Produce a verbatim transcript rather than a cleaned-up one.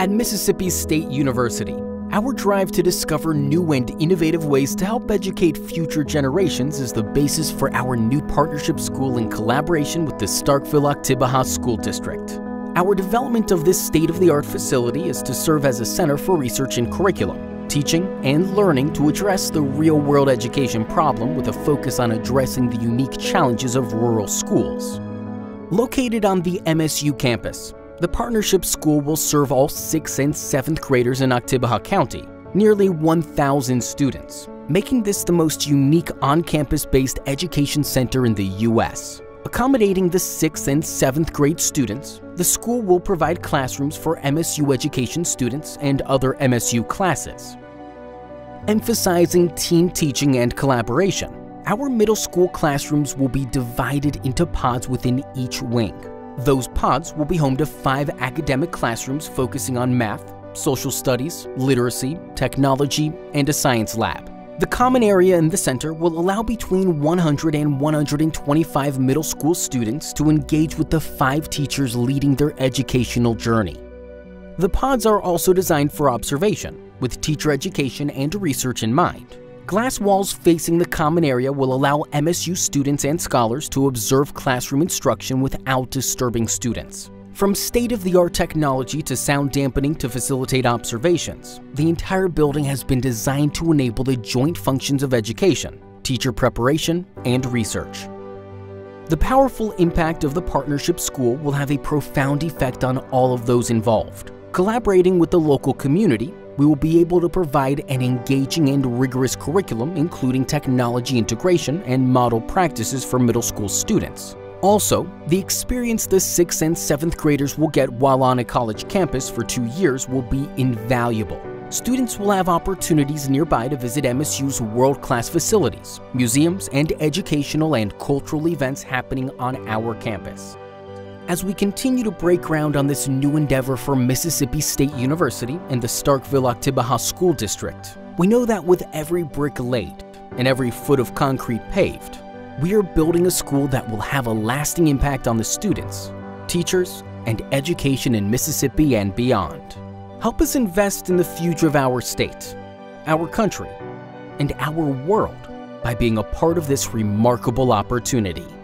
At Mississippi State University, our drive to discover new and innovative ways to help educate future generations is the basis for our new partnership school in collaboration with the Starkville-Oktibbeha School District. Our development of this state-of-the-art facility is to serve as a center for research and curriculum, teaching and learning to address the real-world education problem with a focus on addressing the unique challenges of rural schools. Located on the M S U campus, the partnership school will serve all sixth and seventh graders in Oktibbeha County, nearly one thousand students, making this the most unique on-campus-based education center in the U S Accommodating the sixth and seventh grade students, the school will provide classrooms for M S U education students and other M S U classes. Emphasizing team teaching and collaboration, our middle school classrooms will be divided into pods within each wing. Those pods will be home to five academic classrooms focusing on math, social studies, literacy, technology, and a science lab. The common area in the center will allow between one hundred and one hundred twenty-five middle school students to engage with the five teachers leading their educational journey. The pods are also designed for observation, with teacher education and research in mind. Glass walls facing the common area will allow M S U students and scholars to observe classroom instruction without disturbing students. From state-of-the-art technology to sound dampening to facilitate observations, the entire building has been designed to enable the joint functions of education, teacher preparation, and research. The powerful impact of the partnership school will have a profound effect on all of those involved. Collaborating with the local community, we will be able to provide an engaging and rigorous curriculum including technology integration and model practices for middle school students. Also, the experience the sixth and seventh graders will get while on a college campus for two years will be invaluable. Students will have opportunities nearby to visit M S U's world-class facilities, museums, and educational and cultural events happening on our campus. As we continue to break ground on this new endeavor for Mississippi State University and the Starkville-Oktibbeha School District, we know that with every brick laid and every foot of concrete paved, we are building a school that will have a lasting impact on the students, teachers, and education in Mississippi and beyond. Help us invest in the future of our state, our country, and our world by being a part of this remarkable opportunity.